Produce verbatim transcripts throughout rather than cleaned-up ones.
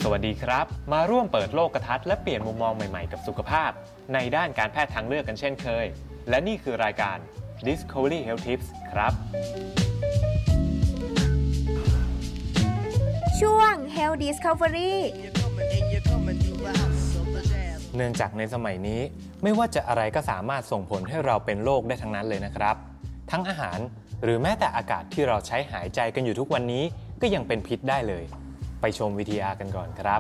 สวัสดีครับมาร่วมเปิดโลกทัศน์และเปลี่ยนมุมมองใหม่ๆกับสุขภาพในด้านการแพทย์ทางเลือกกันเช่นเคยและนี่คือรายการ Discovery Health Tips ครับช่วง Health Discovery เนื่องจากในสมัยนี้ไม่ว่าจะอะไรก็สามารถส่งผลให้เราเป็นโรคได้ทั้งนั้นเลยนะครับทั้งอาหารหรือแม้แต่อากาศที่เราใช้หายใจกันอยู่ทุกวันนี้ก็ยังเป็นพิษได้เลยไปชม วี ที อาร์ กันก่อนครับ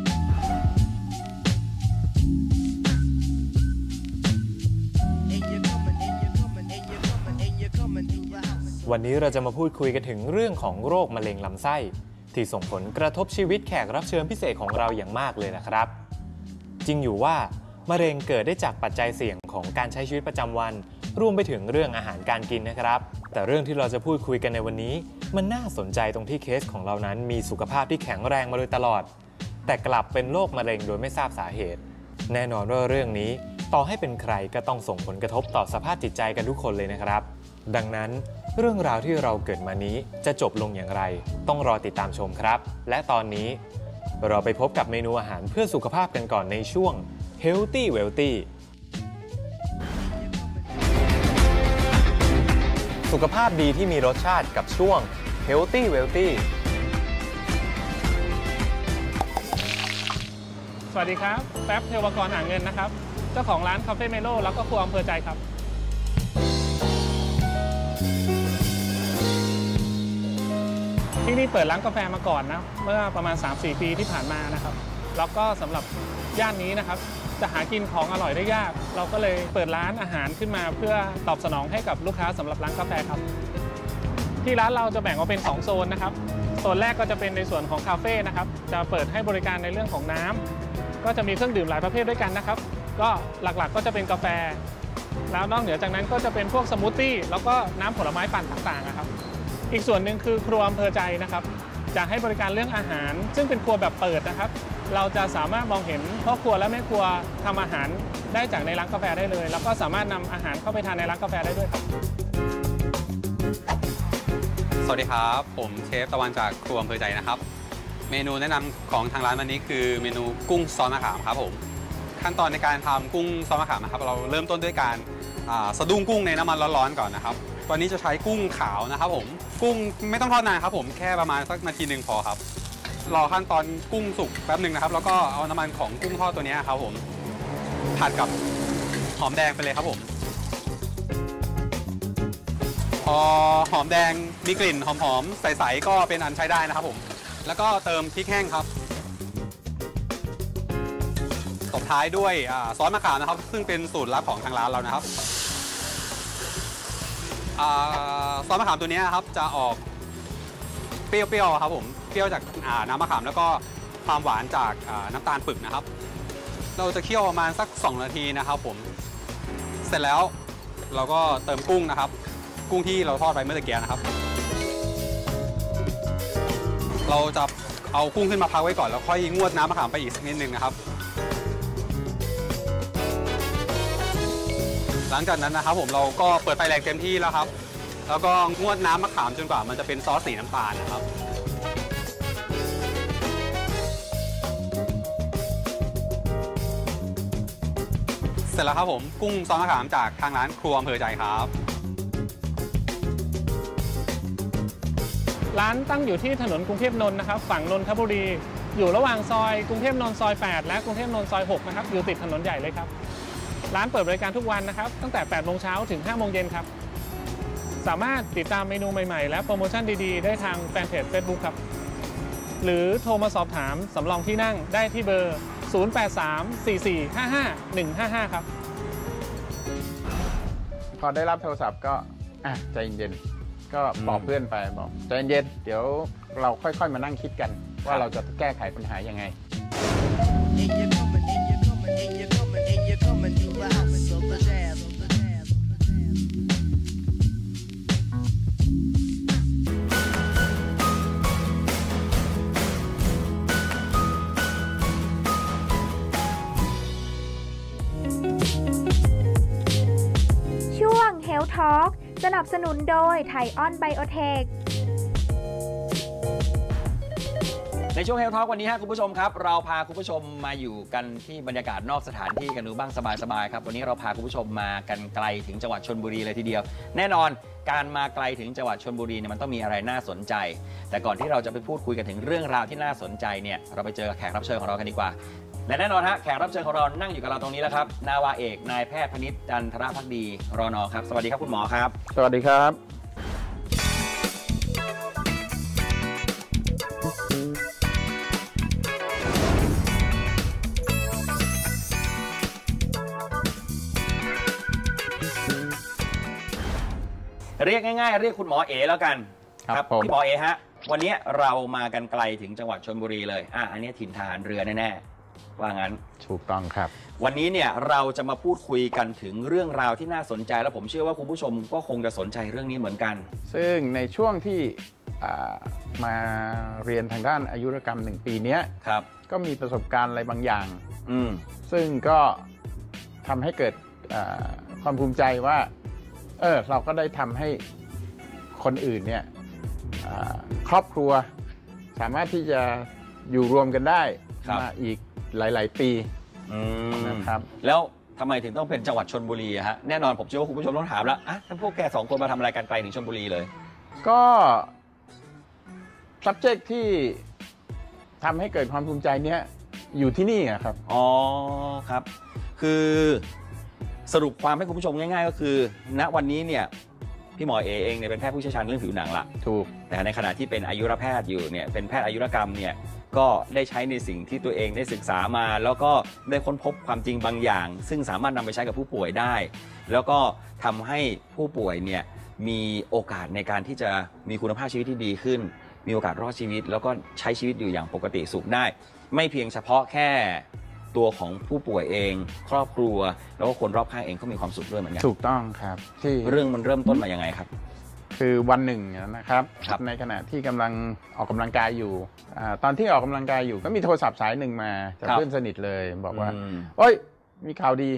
วันนี้เราจะมาพูดคุยกันถึงเรื่องของโรคมะเร็งลำไส้ที่ส่งผลกระทบชีวิตแขกรับเชิญพิเศษของเราอย่างมากเลยนะครับจริงอยู่ว่ามะเร็งเกิดได้จากปัจจัยเสี่ยงของการใช้ชีวิตประจำวันรวมไปถึงเรื่องอาหารการกินนะครับแต่เรื่องที่เราจะพูดคุยกันในวันนี้มันน่าสนใจตรงที่เคสของเรานั้นมีสุขภาพที่แข็งแรงมาโดยตลอดแต่กลับเป็นโรคมะเร็งโดยไม่ทราบสาเหตุแน่นอนว่าเรื่องนี้ต่อให้เป็นใครก็ต้องส่งผลกระทบต่อสภาพจิตใจกันทุกคนเลยนะครับดังนั้นเรื่องราวที่เราเกิดมานี้จะจบลงอย่างไรต้องรอติดตามชมครับและตอนนี้เราไปพบกับเมนูอาหารเพื่อสุขภาพกันก่อนในช่วง Healthy Wealthyสุขภาพดีที่มีรสชาติกับช่วง Healthy Wealthy สวัสดีครับแป๊บเทวกรหาเงินนะครับเจ้าของร้านคาเฟ่เมโลแล้วก็ครัวอำเภอใจครับที่นี่เปิดร้านกาแฟมาก่อนนะเมื่อประมาณ สามสี่ ปีที่ผ่านมานะครับแล้วก็สำหรับย่านนี้นะครับจะหากินของอร่อยได้ยากเราก็เลยเปิดร้านอาหารขึ้นมาเพื่อตอบสนองให้กับลูกค้าสำหรับร้านกาแฟครับที่ร้านเราจะแบ่งออกเป็นสองโซนนะครับโซนแรกก็จะเป็นในส่วนของคาเฟ่นะครับจะเปิดให้บริการในเรื่องของน้ำก็จะมีเครื่องดื่มหลายประเภทด้วยกันนะครับก็หลักๆก็จะเป็นกาแฟแล้วนอกเหนือจากนั้นก็จะเป็นพวกสมูทตี้แล้วก็น้ำผลไม้ปั่นต่างๆนะครับอีกส่วนหนึ่งคือครัวอำเภอใจนะครับจะให้บริการเรื่องอาหารซึ่งเป็นครัวแบบเปิดนะครับเราจะสามารถมองเห็นพ่อครัวและแม่ครัวทำอาหารได้จากในร้านกาแฟได้เลยแล้วก็สามารถนำอาหารเข้าไปทานในร้านกาแฟได้ด้วยครับสวัสดีครับผมเชฟตะวันจากครัวอำเภอใจนะครับเมนูแนะนำของทางร้านวันนี้คือเมนูกุ้งซอสมะขามครับผมขั้นตอนในการทำกุ้งซอสมะขามนะครับเราเริ่มต้นด้วยการสะดุ้งกุ้งในน้ำมันร้อนๆก่อนนะครับตอนนี้จะใช้กุ้งขาวนะครับผมกุ้งไม่ต้องทอดนานครับผมแค่ประมาณสักนาทีหนึ่งพอครับรอขั้นตอนกุ้งสุกแป๊บหนึ่งนะครับแล้วก็เอาน้ำมันของกุ้งทอดตัวนี้ครับผมผัดกับหอมแดงไปเลยครับผมพอหอมแดงมีกลิ่นหอมๆใสๆก็เป็นอันใช้ได้นะครับผมแล้วก็เติมพริกแห้งครับตบท้ายด้วยซอสมะขามนะครับซึ่งเป็นสูตรลับของทางร้านเรานะครับซอสมะขามตัวนี้ครับจะออกเปรี้ยวๆครับผมเปรี้ยวจากน้ำมะขามแล้วก็ความหวานจากน้ำตาลปึกนะครับเราจะเคี่ยวประมาณสักสองนาทีนะครับผมเสร็จแล้วเราก็เติมกุ้งนะครับกุ้งที่เราทอดไปเมื่อตะกี้นะครับเราจะเอากุ้งขึ้นมาพักไว้ก่อนแล้วค่อยงวดน้ำมะขามไปอีกสักนิดนึงนะครับหลังจากนั้นนะครับผมเราก็เปิดไฟแรงเต็มที่แล้วครับแล้วก็งวดน้ำมะขามจนกว่ามันจะเป็นซอสสีน้ำตาลนะครับเสร็จแล้วครับผมกุ้งซอสมะขามจากทางร้านครัวอำเภอใจครับร้านตั้งอยู่ที่ถนนกรุงเทพนนท์นะครับฝั่งนนทบุรีอยู่ระหว่างซอยกรุงเทพนนท์ซอยแปดและกรุงเทพนนท์ซอยหกนะครับอยู่ติดถนนใหญ่เลยครับร้านเปิดบริการทุกวันนะครับตั้งแต่แปดโมงเช้าถึงห้าโมงเย็นครับสามารถติดตามเมนูใหม่ๆและโปรโมชั่นดีๆได้ทางแฟนเพจ Facebook ครับหรือโทรมาสอบถามสำรองที่นั่งได้ที่เบอร์ศูนย์ แปด สาม สี่ สี่ ห้า ห้า หนึ่ง ห้า ห้าครับพอได้รับโทรศัพท์ก็อ่ะใจเย็นก็บอกเพื่อนไปบอกใจเย็นเดี๋ยวเราค่อยๆมานั่งคิดกันว่าเราจะแก้ไขปัญหายังไงช่วง Health Talk สนับสนุนโดยไทออนไบโอเทคในในช่วง Health Talk วันนี้ฮะคุณผู้ชมครับเราพาคุณผู้ชมมาอยู่กันที่บรรยากาศนอกสถานที่กันดูบ้างสบายๆครับวันนี้เราพาคุณผู้ชมมากันไกลถึงจังหวัดชลบุรีเลยทีเดียวแน่นอนการมาไกลถึงจังหวัดชลบุรีเนี่ยมันต้องมีอะไรน่าสนใจแต่ก่อนที่เราจะไปพูดคุยกันถึงเรื่องราวที่น่าสนใจเนี่ยเราไปเจอแขกรับเชิญของเรากันดีกว่าและแน่นอนฮะแขกรับเชิญของเรานั่งอยู่กับเราตรงนี้แล้วครับนาวาเอกนายแพทย์พนิษฐ์จันทรภักดีรน.ครับสวัสดีครับคุณหมอครับสวัสดีครับเรียกง่ายๆเรียกคุณหมอเอแล้วกันครับพี่หมอเอฮะวันนี้เรามากันไกลถึงจังหวัดชลบุรีเลยอ่ะอันนี้ถิ่นฐานเรือแน่ๆว่างั้นถูกต้องครับวันนี้เนี่ยเราจะมาพูดคุยกันถึงเรื่องราวที่น่าสนใจแล้วผมเชื่อว่าคุณผู้ชมก็คงจะสนใจเรื่องนี้เหมือนกันซึ่งในช่วงที่มาเรียนทางด้านอายุรกรรมหนึ่งปีนี้ครับก็มีประสบการณ์อะไรบางอย่างอืมซึ่งก็ทำให้เกิดความภูมิใจว่าเออเราก็ได้ทำให้คนอื่นเนี่ยครอบครัวสามารถที่จะอยู่รวมกันได้มาอีกหลายๆปีนะครับแล้วทำไมถึงต้องเป็นจังหวัดชลบุรีฮะแน่นอนผมเชื่อว่าคุณผู้ชมต้องถามแล้วอ่ะท่านพวกแกสองคนมาทำอะไรกันไกลถึงชลบุรีเลยก็ subject ที่ทำให้เกิดความภูมิใจเนี้ยอยู่ที่นี่ครับอ๋อครับคือสรุปความให้คุณผู้ชมง่ายๆก็คือณวันนี้เนี่ยพี่หมอเอเองเนี่ยเป็นแพทย์ผู้เชี่ยวชาญเรื่องผิวหนังละถูกแต่ในขณะที่เป็นอายุรแพทย์อยู่เนี่ยเป็นแพทย์อายุรกรรมเนี่ยก็ได้ใช้ในสิ่งที่ตัวเองได้ศึกษามาแล้วก็ได้ค้นพบความจริงบางอย่างซึ่งสามารถนำไปใช้กับผู้ป่วยได้แล้วก็ทำให้ผู้ป่วยเนี่ยมีโอกาสในการที่จะมีคุณภาพชีวิตที่ดีขึ้นมีโอกาสรอดชีวิตแล้วก็ใช้ชีวิตอยู่อย่างปกติสุขได้ไม่เพียงเฉพาะแค่ตัวของผู้ป่วยเองครอบครัวแล้วก็คนรอบข้างเองก็มีความสุขด้วยเหมือนกันถูกต้องครับที่เรื่องมันเริ่มต้นมายังไงครับคือวันหนึ่งนะครับในขณะที่กำลังออกกำลังกายอยู่ตอนที่ออกกำลังกายอยู่ก็มีโทรศัพท์สายหนึ่งมาจากเพื่อนสนิทเลยบอกว่าโอ้ยมีข่าวดี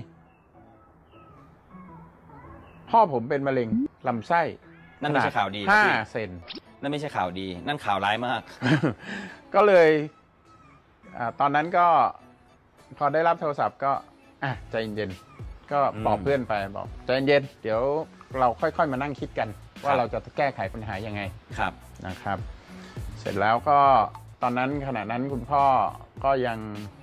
พ่อผมเป็นมะเร็งลำไส้นั่นไม่ใช่ข่าวดีห้าเซนนั่นไม่ใช่ข่าวดีนั่นข่าวร้ายมากก็เลยตอนนั้นก็พอได้รับโทรศัพท์ก็อ่ะใจเย็นๆก็บอกเพื่อนไปบอกใจเย็นเดี๋ยวเราค่อยๆมานั่งคิดกันว่าเราจะแก้ไขปัญหายังไงครับนะครับเสร็จแล้วก็ตอนนั้นขณะนั้นคุณพ่อก็ยัง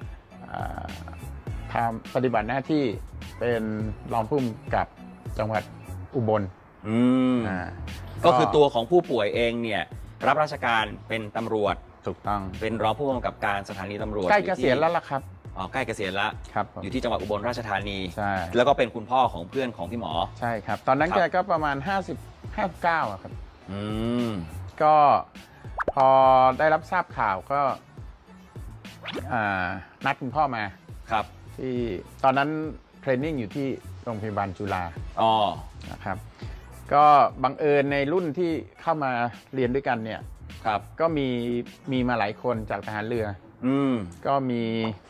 ทำปฏิบัติหน้าที่เป็นรองผู้กำกับจังหวัดอุบลอืมก็คือตัวของผู้ป่วยเองเนี่ยรับราชการเป็นตำรวจถูกต้องเป็นรองผู้กำกับการสถานีตำรวจใกล้เกษียณแล้วล่ะครับอ๋อใกล้เกษียณแล้วครับอยู่ที่จังหวัดอุบลราชธานีใช่แล้วก็เป็นคุณพ่อของเพื่อนของพี่หมอใช่ครับตอนนั้นแกก็ประมาณห้าสิบ ห้าสิบเก้าอ่ะครับอืมก็พอได้รับทราบข่าวก็นัดคุณพ่อมาครับที่ตอนนั้นเทรนนิ่งอยู่ที่โรงพยาบาลจุฬาอ๋อนะครับก็บังเอิญในรุ่นที่เข้ามาเรียนด้วยกันเนี่ยครับก็มีมีมาหลายคนจากทหารเรืออืมก็มี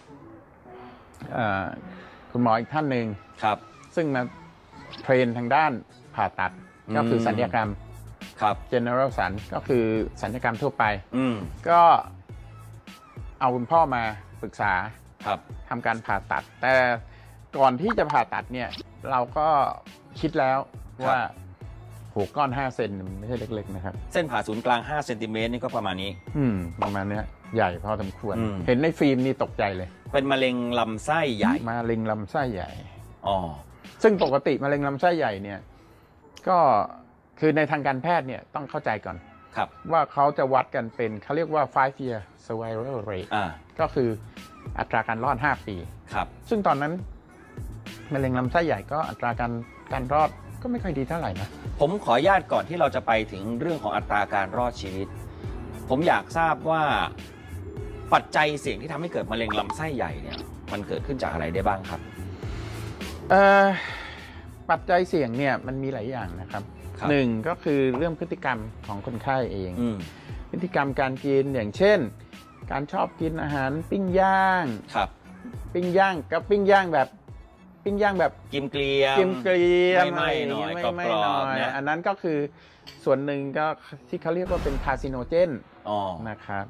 คุณหมออีกท่านหนึ่งครับซึ่งมาเทรนทางด้านผ่าตัดก็คือศัลยกรรมครับ general สันก็คือศัลยกรรมทั่วไปก็เอาคุณพ่อมาปรึกษาทำการผ่าตัดแต่ก่อนที่จะผ่าตัดเนี่ยเราก็คิดแล้วว่าหัวก้อนห้าเซนไม่ใช่เล็กๆนะครับเส้นผ่าศูนย์กลางห้าเซนติเมตรนี่ก็ประมาณนี้อืมประมาณนี้ใหญ่พอสมควรเห็นในฟิล์มนี่ตกใจเลยเป็นมะเร็งลำไส้ใหญ่มะเร็งลำไส้ใหญ่อ๋อซึ่งปกติมะเร็งลำไส้ใหญ่เนี่ยก็คือในทางการแพทย์เนี่ยต้องเข้าใจก่อนครับว่าเขาจะวัดกันเป็นเขาเรียกว่า five year survival rate อ่าก็คืออัตราการรอดห้าปีครับซึ่งตอนนั้นมะเร็งลำไส้ใหญ่ก็อัตราการการรอดก็ไม่ค่อยดีเท่าไหร่นะผมขออนุญาตก่อนที่เราจะไปถึงเรื่องของอัตราการรอดชีวิตผมอยากทราบว่าปัจจัยเสี่ยงที่ทำให้เกิดมะเร็งลำไส้ใหญ่เนี่ยมันเกิดขึ้นจากอะไรได้บ้างครับเอ่อปัจจัยเสี่ยงเนี่ยมันมีหลายอย่างนะครับหนึ่งก็คือเรื่องพฤติกรรมของคนไข้เองพฤติกรรมการกินอย่างเช่นการชอบกินอาหารปิ้งย่างครับปิ้งย่างกับปิ้งย่างแบบปิ้งย่างแบบกิมเกลียมกิมเกลียมไม่ไม่หน่อยไม่ไม่หน่อยอันนั้นก็คือส่วนหนึ่งก็ที่เขาเรียกว่าเป็นคาซิโนเจนนะครับ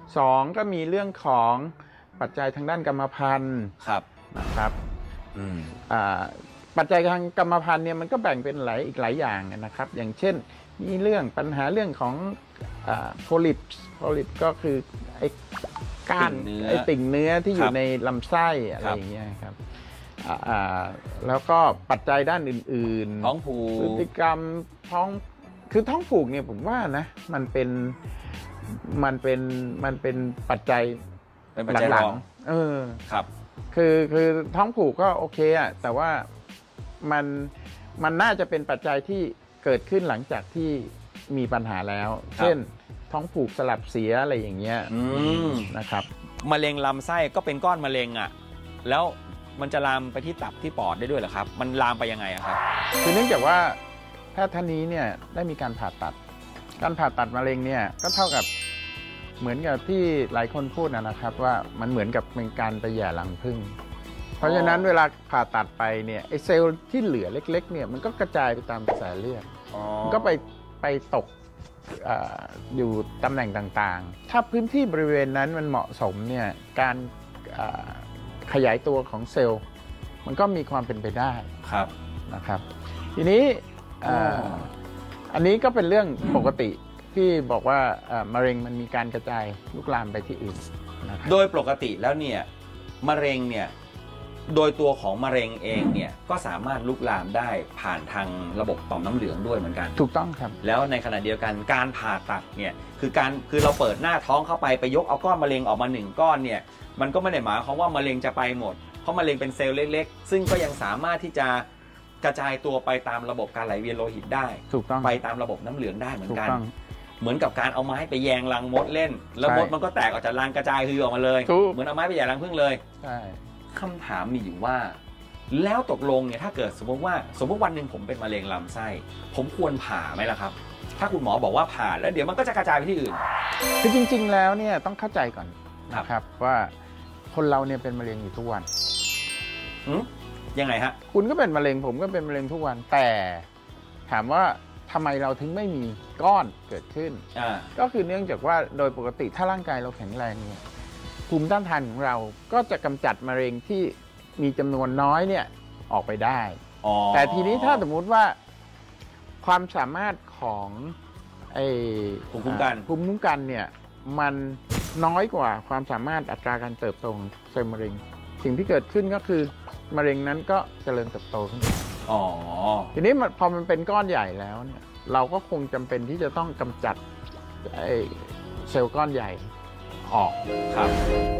สองก็มีเรื่องของปัจจัยทางด้านกรรมพันธุ์ครับนะครับอืมอ่าปัจจัยทางกรรมพันธุ์เนี่ยมันก็แบ่งเป็นหลายอีกหลายอย่างนะครับอย่างเช่นมีเรื่องปัญหาเรื่องของโพลิปโพลิปก็คือไอ้ก้านไอ้ติ่งเนื้อที่อยู่ในลำไส้อะไรอย่างเงี้ยครับแล้วก็ปัจจัยด้านอื่นๆท้องผูกพฤติกรรมท้องคือท้องผูกเนี่ยผมว่านะมันเป็นมันเป็นมันเป็นปัจจัยหลังๆเออครับคือคือท้องผูกก็โอเคอะแต่ว่ามันมันน่าจะเป็นปัจจัยที่เกิดขึ้นหลังจากที่มีปัญหาแล้วเช่นท้องผูกสลับเสียอะไรอย่างเงี้ยนะครับมะเร็งลำไส้ก็เป็นก้อนมะเร็งอ่ะแล้วมันจะลามไปที่ตับที่ปอดได้ด้วยเหรอครับมันลามไปยังไงครับคือเนื่องจากว่าแพทย์ท่านนี้เนี่ยได้มีการผ่าตัดการผ่าตัดมะเร็งเนี่ยก็เท่ากับเหมือนกับที่หลายคนพูดนะครับว่ามันเหมือนกับเป็นการไปแย่รังผึ้งเพราะฉะนั้นเวลาผ่าตัดไปเนี่ยไอเซลล์ที่เหลือเล็กๆเนี่ยมันก็กระจายไปตามกระแสเลือดมันก็ไปไปตก อ, อยู่ตำแหน่งต่างๆถ้าพื้นที่บริเวณนั้นมันเหมาะสมเนี่ยการขยายตัวของเซลล์มันก็มีความเป็นไปได้ครับนะครับทีนี้ อ, อันนี้ก็เป็นเรื่องปกติที่บอกว่ามะเร็งมันมีการกระจายลุกลามไปที่อื่นโดยปกติแล้วเนี่ยมะเร็งเนี่ยโดยตัวของมะเร็งเองเนี่ยก็สามารถลุกลามได้ผ่านทางระบบต่อมน้ำเหลืองด้วยเหมือนกันถูกต้องครับแล้วในขณะเดียวกันการผ่าตัดเนี่ยคือการคือเราเปิดหน้าท้องเข้าไปไปยกเอาก้อนมะเร็งออกมาหนึ่งก้อนเนี่ยมันก็ไม่ได้หมายความว่ามะเร็งจะไปหมดเพราะมะเร็งเป็นเซลล์เล็กๆซึ่งก็ยังสามารถที่จะกระจายตัวไปตามระบบการไหลเวียนโลหิตได้ถูกต้องไปตามระบบน้ำเหลืองได้เหมือนกันเหมือนกับการเอาไม้ไปแยงรังมดเล่นแล้วมดมันก็แตกออกจากรังกระจายคือออกมาเลยเหมือนเอาไม้ไปแยงรังผึ้งเลยใช่คำถามมีอยู่ว่าแล้วตกลงเนี่ยถ้าเกิดสมมติว่าสมมติวันหนึ่งผมเป็นมะเร็งลำไส้ผมควรผ่าไหมล่ะครับถ้าคุณหมอบอกว่าผ่าแล้วเดี๋ยวมันก็จะกระจายไปที่อื่นคือจริงๆแล้วเนี่ยต้องเข้าใจก่อนนะครับว่าคนเราเนี่ยเป็นมะเร็งอยู่ทุกวันยังไงฮะคุณก็เป็นมะเร็งผมก็เป็นมะเร็งทุกวันแต่ถามว่าทำไมเราถึงไม่มีก้อนเกิดขึ้นก็คือเนื่องจากว่าโดยปกติถ้าร่างกายเราแข็งแรงเนี่ยภูมิต้านทานของเราก็จะกำจัดมะเร็งที่มีจำนวนน้อยเนี่ยออกไปได้แต่ทีนี้ถ้าสมมุติว่าความสามารถของไอ้ภูมิคุ้มกันภูมิคุ้มกันเนี่ยมันน้อยกว่าความสามารถอัตราการเติบโตของเซลล์มะเร็งสิ่งที่เกิดขึ้นก็คือมะเร็งนั้นก็เจริญเติบโตขึ้นอ๋อทีนี้พอมันเป็นก้อนใหญ่แล้วเนี่ยเราก็คงจำเป็นที่จะต้องกำจัดไอ้เซลล์ก้อนใหญ่ออกครับ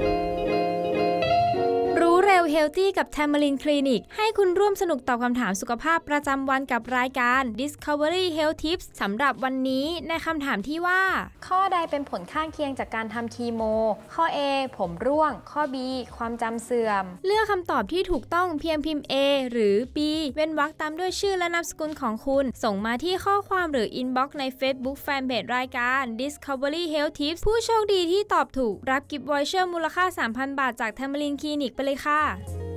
รู้เร็วเฮลตี้กับ Tamarin Clinic ให้คุณร่วมสนุกตอบคำถามสุขภาพประจำวันกับรายการ Discovery Health Tips สำหรับวันนี้ในคำถามที่ว่าข้อใดเป็นผลข้างเคียงจากการทำคีโมข้อ A ผมร่วงข้อ B ความจำเสื่อมเลือกคำตอบที่ถูกต้องเพียงพิมพ์ A หรือ B เว้นวรรคตามด้วยชื่อและนามสกุลของคุณส่งมาที่ข้อความหรือ Inbox ใน Facebook Fanpage รายการ Discovery Health Tips ผู้โชคดีที่ตอบถูกรับกิฟต์วอยเชอร์มูลค่า สามพัน บาทจาก Tamarin Clinic ไปเลยค่ะ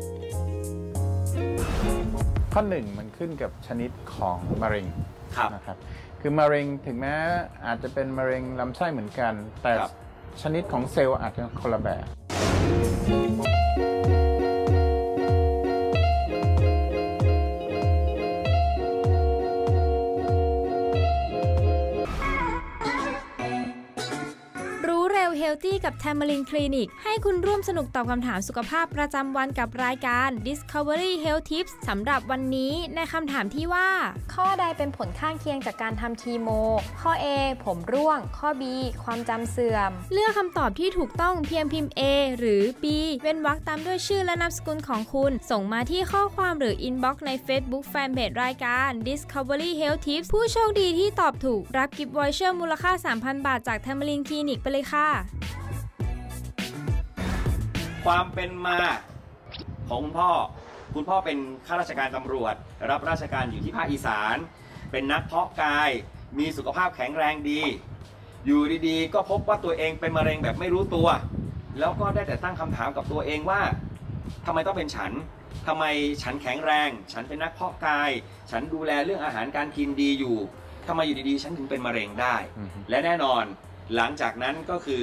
ข้อหนึ่งมันขึ้นกับชนิดของมะเร็งนะครับคือมะเร็งถึงแม้อาจจะเป็นมะเร็งลำไส้เหมือนกันแต่ชนิดของเซลล์อาจจะคนละแบบเฮลตี้กับ Tamarin Clinic ให้คุณร่วมสนุกตอบคำถามสุขภาพประจำวันกับรายการ Discovery Health Tips สำหรับวันนี้ในคำถามที่ว่าข้อใดเป็นผลข้างเคียงจากการทำคีโมข้อ A ผมร่วงข้อ B ความจำเสื่อมเลือกคำตอบที่ถูกต้องเพียงพิมพ์ A หรือ B เว้นวรรคตามด้วยชื่อและนามสกุลของคุณส่งมาที่ข้อความหรือ Inbox ใน Facebook Fanpage รายการ Discovery Health Tips ผู้โชคดีที่ตอบถูกรับกิฟต์วอยเชอร์มูลค่า สามพัน บาทจาก Tamarin Clinic ไปเลยค่ะความเป็นมาของคุณพ่อคุณพ่อเป็นข้าราชการตำรวจรับราชการอยู่ที่ภาคอีสานเป็นนักเพาะกายมีสุขภาพแข็งแรงดีอยู่ดีๆก็พบว่าตัวเองเป็นมะเร็งแบบไม่รู้ตัวแล้วก็ได้แต่ตั้งคำถามกับตัวเองว่าทำไมต้องเป็นฉันทำไมฉันแข็งแรงฉันเป็นนักเพาะกายฉันดูแลเรื่องอาหารการกินดีอยู่ทำไมอยู่ดีๆฉันถึงเป็นมะเร็งได้และแน่นอนหลังจากนั้นก็คือ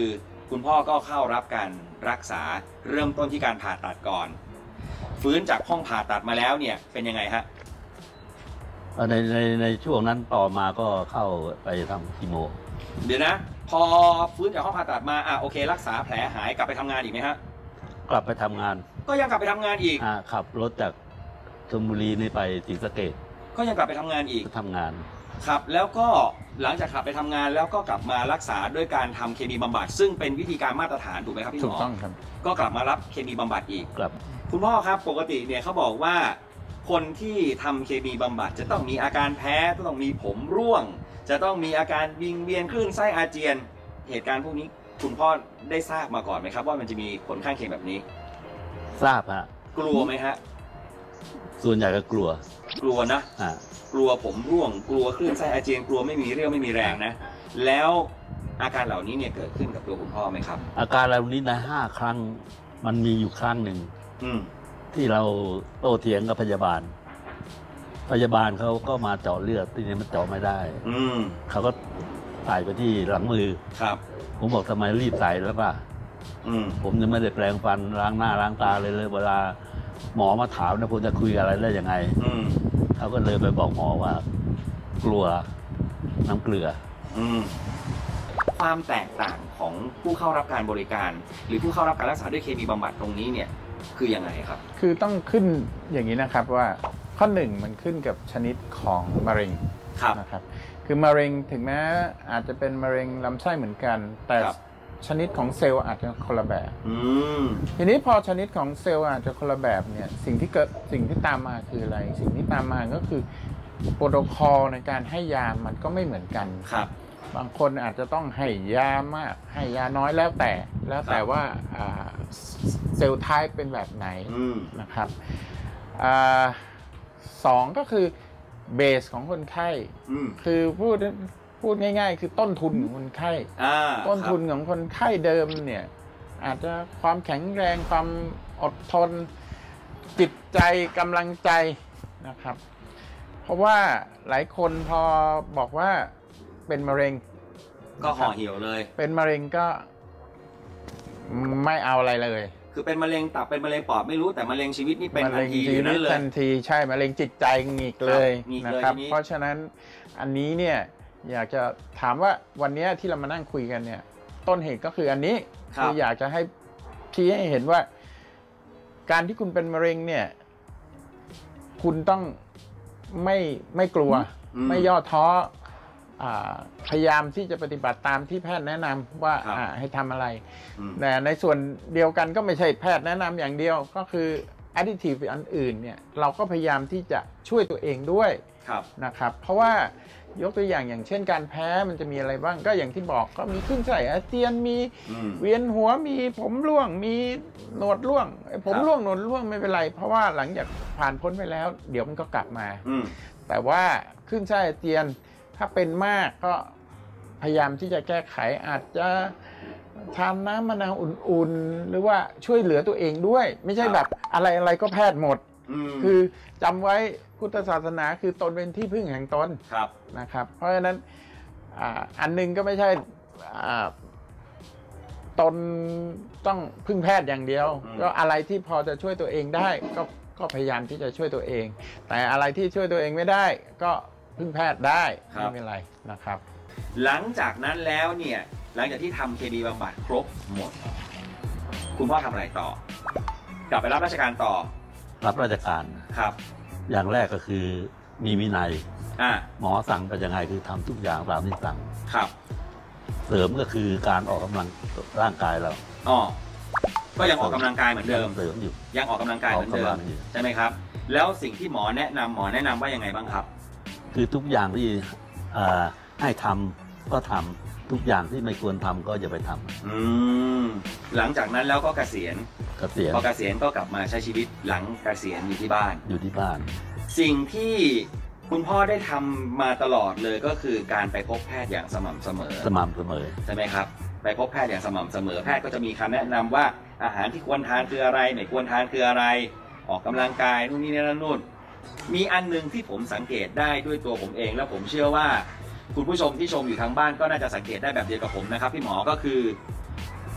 คุณพ่อก็เข้ารับการรักษาเริ่มต้นที่การผ่าตัดก่อนฟื้นจากห้องผ่าตัดมาแล้วเนี่ยเป็นยังไงฮะในในในช่วงนั้นต่อมาก็เข้าไปทำคีโมเดี๋ยวนะพอฟื้นจากห้องผ่าตัดมาอ่ะโอเครักษาแผลหายกลับไปทำงานอีกไหมฮะกลับไปทำงานก็ยังกลับไปทำงานอีกอ่าขับรถจากชลบุรีนี่ไปศรีสะเกษก็ยังกลับไปทำงานอีกทำงานครับแล้วก็หลังจากขับไปทำงานแล้วก็กลับมารักษาด้วยการทำเคมีบำบัดซึ่งเป็นวิธีการมาตรฐานถูกไหมครับพี่หมอถูกต้องครับก็กลับมารับเคมีบำบัดอีกครับคุณพ่อครับปกติเนี่ยเขาบอกว่าคนที่ทำเคมีบำบัดจะต้องมีอาการแพ้ต้องมีผมร่วงจะต้องมีอาการวิงเวียนคลื่นไส้อาเจียนเหตุการณ์พวกนี้คุณพ่อได้ทราบมาก่อนไหมครับว่ามันจะมีผลข้างเคียงแบบนี้ทราบฮะกลัวไหมฮะส่วนใหญ่ก็กลัวกลัวนะกลัวผมร่วงกลัวคลื่นไส้อาเจียนกลัวไม่มีเรี่ยวไม่มีแรงนะแล้วอาการเหล่านี้เนี่ยเกิดขึ้นกับตัวคุณพ่อไหมครับอาการเหล่านี้นะห้าครั้งมันมีอยู่ครั้งหนึ่งที่เราโต้เถียงกับพยาบาลพยาบาลเขาก็มาเจาะเลือดที่นี่มันเจาะไม่ได้เขาก็ใส่ไปที่หลังมือครับผมบอกทำไมรีบใส่แล้วป่ะผมยังไม่ได้แปรงฟันล้างหน้าล้างตาเลยเลยเวลาหมอมาถามนะผมจะคุยอะไรได้ยังไงเขาก็เลยไปบอกหมอว่ากลัวน้ำเกลือความแตกต่างของผู้เข้ารับการบริการหรือผู้เข้ารับการรักษาด้วยเคมีบำบัดตรงนี้เนี่ยคือยังไงครับคือต้องขึ้นอย่างนี้นะครับว่าข้อหนึ่งมันขึ้นกับชนิดของมะเร็งนะครับคือมะเร็งถึงแม้อาจจะเป็นมะเร็งลำไส้เหมือนกันแต่ชนิดของเซลล์อาจจะคนละแบบทีนี้พอชนิดของเซลล์อาจจะคนละแบบเนี่ยสิ่งที่เกิดสิ่งที่ตามมาคืออะไรสิ่งที่ตามมาก็คือโปรโตคอลในการให้ยามันก็ไม่เหมือนกันครับบางคนอาจจะต้องให้ยามากให้ยาน้อยแล้วแต่แล้วแต่ว่าเซลล์ไทป์เป็นแบบไหนนะครับสองก็คือเบสของคนไข้คือพูดพูดง่ายๆคือต้นทุนของคนไข้ต้นทุนของคนไข้เดิมเนี่ยอาจจะความแข็งแรงความอดทนจิตใจกำลังใจนะครับเพราะว่าหลายคนพอบอกว่าเป็นมะเร็งก็ห่อเหี่ยวเลยเป็นมะเร็งก็ไม่เอาอะไรเลยคือเป็นมะเร็งตับเป็นมะเร็งปอดไม่รู้แต่มะเร็งชีวิตนี่เป็นทันทีนั่นเลยทันทีใช่มะเร็งจิตใจงีกเลยนะครับเพราะฉะนั้นอันนี้เนี่ยอยากจะถามว่าวันนี้ที่เรามานั่งคุยกันเนี่ยต้นเหตุก็คืออันนี้คืออยากจะให้ชี้ให้เห็นว่าการที่คุณเป็นมะเร็งเนี่ยคุณต้องไม่ไม่กลัวไม่ย่อท้อพยายามที่จะปฏิบัติตามที่แพทย์แนะนำว่าให้ทำอะไรแต่ในส่วนเดียวกันก็ไม่ใช่แพทย์แนะนำอย่างเดียวก็คือ additive อันอื่นเนี่ยเราก็พยายามที่จะช่วยตัวเองด้วยนะครับเพราะว่ายกตัวอย่างอย่างเช่นการแพ้มันจะมีอะไรบ้างก็อย่างที่บอกก็มีขึ้นไส้อาเจียนมีเวียนหัวมีผมร่วงมีหนวดร่วงผมร่วงหนวดร่วงไม่เป็นไรเพราะว่าหลังจากผ่านพ้นไปแล้วเดี๋ยวมันก็กลับมาแต่ว่าขึ้นไส้อาเจียนถ้าเป็นมากก็พยายามที่จะแก้ไขอาจจะทานน้ำมะนาวอุ่นๆหรือว่าช่วยเหลือตัวเองด้วยไม่ใช่แบบอะไรอะไรก็แพทย์หมดคือจำไว้พุทธศาสนาคือตนเป็นที่พึ่งแห่งตนนะครับเพราะฉะนั้นอันนึงก็ไม่ใช่ตนต้องพึ่งแพทย์อย่างเดียวก็อะไรที่พอจะช่วยตัวเองได้ก็ก็พยายามที่จะช่วยตัวเองแต่อะไรที่ช่วยตัวเองไม่ได้ก็พึ่งแพทย์ได้ไม่เป็นไรนะครับหลังจากนั้นแล้วเนี่ยหลังจากที่ทำเคมีบำบัดครบหมดคุณพ่อทำอะไรต่อกลับไปรับราชการต่อรับราชการครับอย่างแรกก็คือมีวินัยหมอสั่งไปยังไงคือทำทุกอย่างตามที่สั่งครับเสริมก็คือการออกกำลังร่างกายเราอ๋อก็ยังออกกำลังกายเหมือนเดิมเสริมอยู่ยังออกกำลังกายเหมือนเดิมใช่ไหมครับแล้วสิ่งที่หมอแนะนำหมอแนะนำว่ายังไงบ้างครับคือทุกอย่างที่ให้ทำก็ทำทุกอย่างที่ไม่ควรทำก็อย่าไปทำอืมหลังจากนั้นแล้วก็เกษียณเกษียณพอเกษียณก็กลับมาใช้ชีวิตหลังเกษียณอยู่ที่บ้านอยู่ที่บ้านสิ่งที่คุณพ่อได้ทำมาตลอดเลยก็คือการไปพบแพทย์อย่างสม่ำเสมอสม่ำเสมอใช่ไหมครับไปพบแพทย์อย่างสม่ำเสมอแพทย์ก็จะมีคำแนะนำว่าอาหารที่ควรทานคืออะไรไม่ควรทานคืออะไรออกกำลังกายนู่นนี่นั่นนู่นมีอันนึงที่ผมสังเกตได้ด้วยตัวผมเองแล้วผมเชื่อว่าคุณผู้ชมที่ชมอยู่ทางบ้านก็น่าจะสังเกตได้แบบเดียวกับผมนะครับพี่หมอก็คือ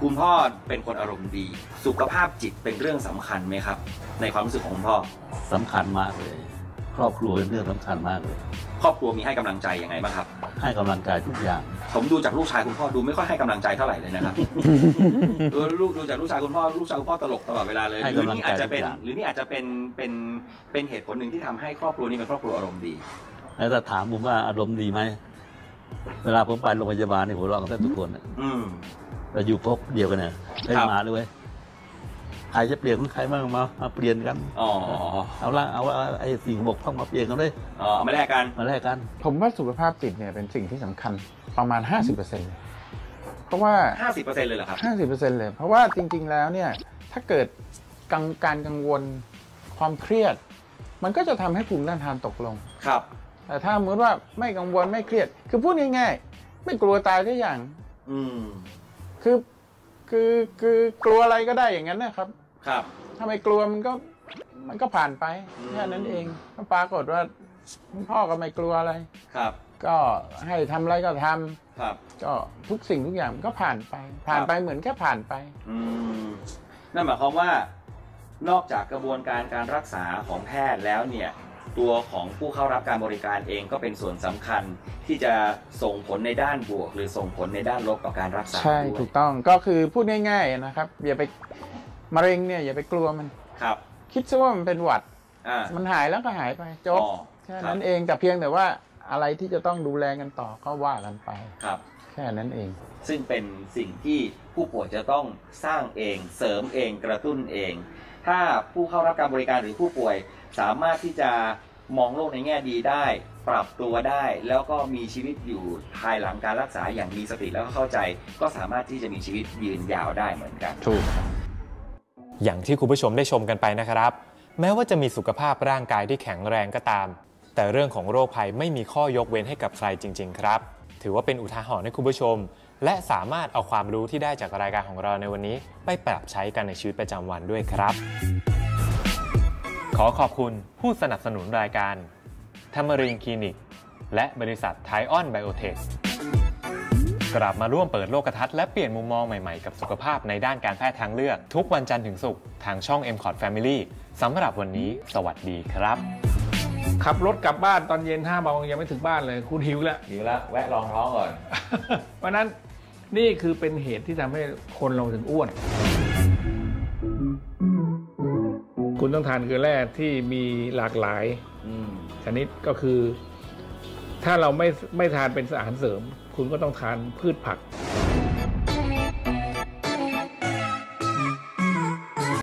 คุณพ่อเป็นคนอารมณ์ดีสุขภาพจิตเป็นเรื่องสำคัญไหมครับในความรู้สึกของคุณพ่อสำคัญมากเลยครอบครัวเป็นเรื่องสำคัญมากเลยครอบครัวมีให้กำลังใจยังไงบ้างครับให้กำลังใจทุกอย่างผมดูจากลูกชายคุณพ่อดูไม่ค่อยให้กำลังใจเท่าไหร่เลยนะครับ ดูลูกดูจากลูกชายคุณพ่อลูกชายคุณพ่อตลกตลอดเวลาเลยหรือนี่อาจจะเป็นหรือนี่อาจจะเป็นเป็นเป็นเหตุผลหนึ่งที่ทำให้ครอบครัวนี้เป็นครอบครัวอารมณ์ดีแล้วถ้าถามผมว่าอารมณ์ดีไหมเวลาผมไปโรงพยาบาลนี่ผมร้องแทบทุกคนเราอยู่พบเดียวกันเนี่ยได้มาด้วยใครจะเปลี่ยนใครบ้างมามาเปลี่ยนกันอ๋อเอาละเอาไอ้สิ่งบกพร่องมาเปลี่ยนกันเลยอ๋อมาแลกกันมาแลกกันผมว่าสุขภาพจิตเนี่ยเป็นสิ่งที่สำคัญประมาณ ห้าสิบเปอร์เซ็นต์ เลยเพราะว่าห้าสิบเปอร์เซ็นต์ เลยเหรอครับห้าสิบเปอร์เซ็นต์ เลยเพราะว่าจริงๆแล้วเนี่ยถ้าเกิดกังการกังวลความเครียดมันก็จะทำให้ภูมิต้านทานตกลงครับแต่ถ้าสมมติว่าไม่กังวลไม่เครียดคือพูดง่ายๆไม่กลัวตายทุกอย่างอืมคือคือคือกลัวอะไรก็ได้อย่างนั้นนะครับครับถ้าไม่กลัวมันก็มันก็ผ่านไปแค่นั้นเองก็ปรากฏว่าพ่อก็ไม่กลัวอะไรครับก็ให้ทำอะไรก็ทำครับก็ทุกสิ่งทุกอย่างก็ผ่านไปผ่านไปเหมือนแค่ผ่านไปอืมนั่นหมายความว่านอกจากกระบวนการการรักษาของแพทย์แล้วเนี่ยตัวของผู้เข้ารับการบริการเองก็เป็นส่วนสำคัญที่จะส่งผลในด้านบวกหรือส่งผลในด้านลบต่อการรักษาใช่ถูกต้องก็คือพูดง่ายๆนะครับอย่าไปมะเร็งเนี่ยอย่าไปกลัวมันครับคิดซะว่ามันเป็นหวัดมันหายแล้วก็หายไปจบแค่นั้นเองแต่เพียงแต่ว่าอะไรที่จะต้องดูแลกันต่อก็ว่ากันไปครับแค่นั้นเองซึ่งเป็นสิ่งที่ผู้ป่วยจะต้องสร้างเองเสริมเองกระตุ้นเองถ้าผู้เข้ารับการบริการหรือผู้ป่วยสามารถที่จะมองโลกในแง่ดีได้ปรับตัวได้แล้วก็มีชีวิตอยู่ภายหลังการรักษาอย่างมีสติแล้วก็เข้าใจก็สามารถที่จะมีชีวิตยืนยาวได้เหมือนกันถูกอย่างที่คุณผู้ชมได้ชมกันไปนะครับแม้ว่าจะมีสุขภาพร่างกายที่แข็งแรงก็ตามแต่เรื่องของโรคภัยไม่มีข้อยกเว้นให้กับใครจริงๆครับถือว่าเป็นอุทาหรณ์ให้คุณผู้ชมและสามารถเอาความรู้ที่ได้จากรายการของเราในวันนี้ไปปรับใช้กันในชีวิตประจำวันด้วยครับขอขอบคุณผู้สนับสนุนรายการTamarin Clinic และบริษัท Thaion Biotech กลับมาร่วมเปิดโลกทัศน์และเปลี่ยนมุมมองใหม่ๆกับสุขภาพในด้านการแพทย์ทางเลือกทุกวันจันทร์ถึงศุกร์ทางช่อง เอ็ม คอท Family สำหรับวันนี้สวัสดีครับขับรถกลับบ้านตอนเย็นห้าโมงยังไม่ถึงบ้านเลยคุณหิวแล้วหิวแล้วแวะลองท้องก่อนเพราะนั้นนี่คือเป็นเหตุที่ทำให้คนเราถึงอ้วนคุณต้องทานเกลือแร่ที่มีหลากหลายชนิดก็คือถ้าเราไม่ไม่ทานเป็นอาหารเสริมคุณก็ต้องทานพืชผัก